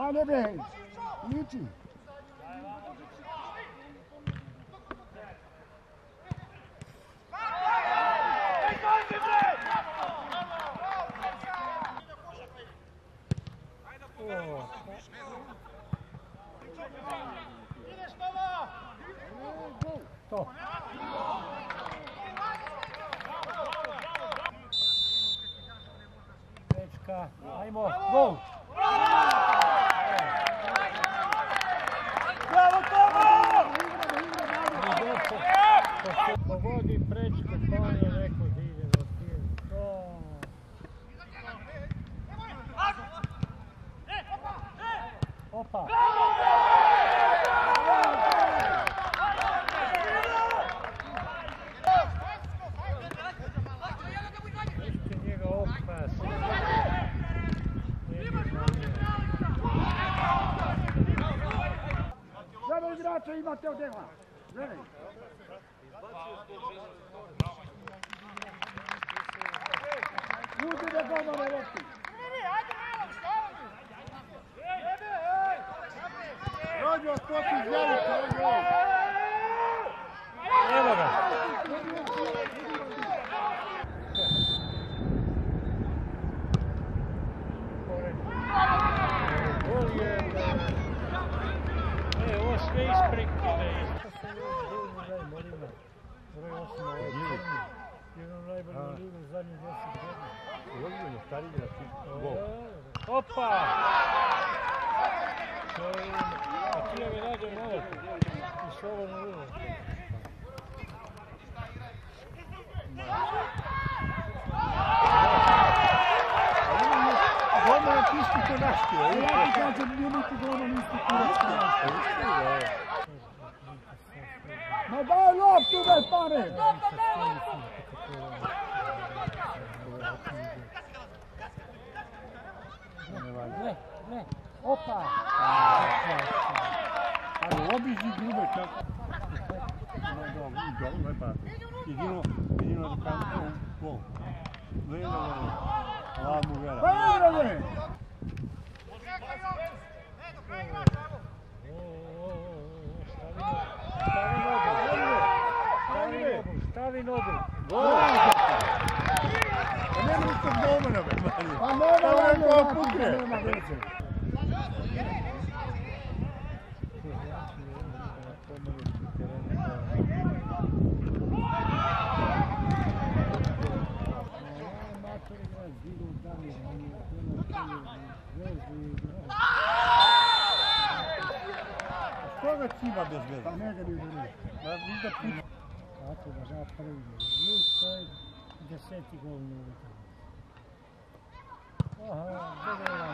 Ajde bre, liči. To. Dečka, ajmo, gol! Bravo, Tomo! Pogodi prečko, to je rekao da ide do tijela. To. Opa! Ještě njega opas. Gledaj igrača, imate od dela. Gledaj. Ljudi ne gledamo rekli. Rođo, skoči iz velika, rođo. Evo ga. Gol je... ovo sve isprikide. Broj 8 ovaj crni. Jedan najbolji ligu u zadnjih 10 godina. Ozbiljno, stari igrač, gol. Opa! A ti je mi rađe malo. I slobodno ligu. Gledamo je piški ko naški. Ja ti kažem, nemojte gledamo isti kurac. Ma daj loptu, daj pare! Ne, opa! Ali obiđi grube kako. Dobro, lepa. Jedino da kam gol. Gleda ovo. Ladno vera. Pa igrane! Stavi nogu! Gol! Pa nema nikog domena, be, manje. Pa nema pukne. Nema veze. Što ga ciba bez veze? Pa ne ga ni veri. Tako da ga prvi. To je 10. gol na ulicu. Aha, dobro.